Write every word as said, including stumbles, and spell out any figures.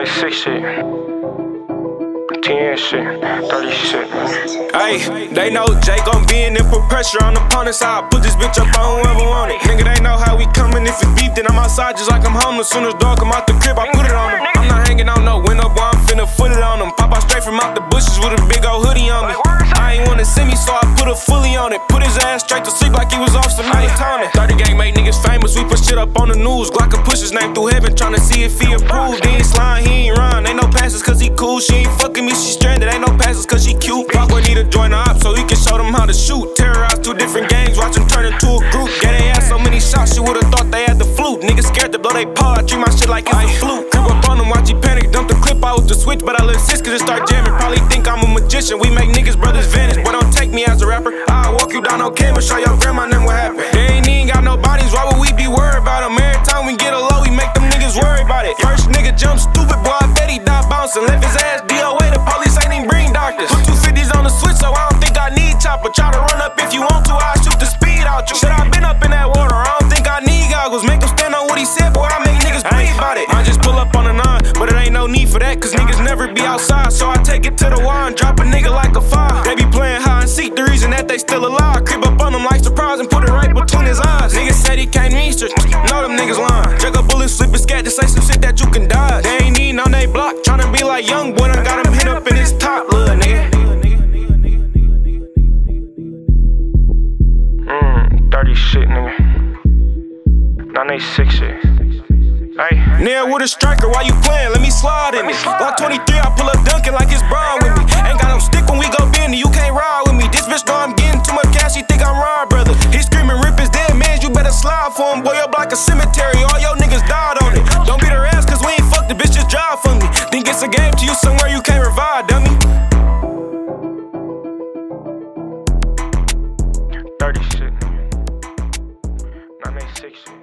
nine six shit, ten shit, thirty shit. Hey, they know Jay gon' be in and put pressure on opponents. I put this bitch up on whoever want it. Nigga, they know how we comin'. If it's beef, then I'm outside just like I'm homeless. Soon as dog come out the crib, I put it on them. I'm not hanging out no window, boy, I'm finna foot it on them. Pop out straight from out the bushes with a big old hoodie on me. I ain't wanna see me, so I put a fully on it. Put his ass straight to sleep like he was off some melatonin. thirty gang make niggas famous, we put shit up on the news. Glock can push his name through heaven, tryna see if he approved. He ain't slime, he ain't run, ain't no passes cause he cool. She ain't fucking me, she stranded, ain't no passes cause she cute. Fuckboy need to join the op so he can show them how to shoot. Terrorize two different gangs, watch them turn into a group. Yeah, they had so many shots, you would've thought they had the flu. Niggas scared to blow they paw, I treat my shit like it's a fluke. Crib up on him, watch he panic, dump the clip out with the switch. But I let sis cause it start jamming, probably think I'm a magician. We make niggas brothers vanish, but don't take me as a rapper. I'll walk you down on camera, show your grandma and them what happened. They ain't even got no bodies, why would we be worried about them? Every time we get a low, we make them niggas worry about it. First nigga jump stupid, boy, I bet he die bouncing. Left his ass D O A, the police ain't even bring doctors. Put two fifties on the switch, so I don't think I need chopper. Try to run up if you want to, I'll shoot the speed out you. Shit, I been up in that water, I don't think I need goggles. Make him stand on what he said, boy, I make niggas breathe about it. I just pull up on a nine, but it ain't no need for that, cause niggas never be outside. So I take it to the wire and drop a nigga like a five. They be playing hide and seek, the reason that they still alive. Crib up on them like surprise and put it right between his eyes. Niggas said he came to Easter, know them niggas lying. Jug up bullets, flip a scat to say some shit that you can dodge. They ain't eating on they block, tryna be like young boy, done got him hit up in his top, little nigga. Mmm, thirty shit, nigga. nine eight six shit. Hey. Nair with a striker, why you playing? Let me slide in it. Block twenty-three, I pull up dunking like it's Brown with me. Ain't got no stick when we go bendy, you can't ride with me. This bitch know I'm getting too much cash, she think I'm Rod, brother. He screaming, rip his dead mans, you better slide for him. Boy, your block a cemetery, all your niggas died on it. Don't beat her ass, cause we ain't fuck the bitch, just drive for me. Think it's a game to you somewhere you can't revive, dummy. thirty shit, nigga. nine eight six shit.